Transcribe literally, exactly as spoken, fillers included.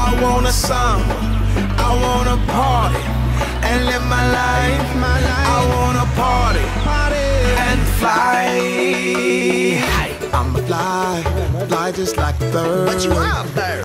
I want a summer, I want a party and live my life. I want a party and fly. I'm a fly, fly just like a bird. But you are a bird.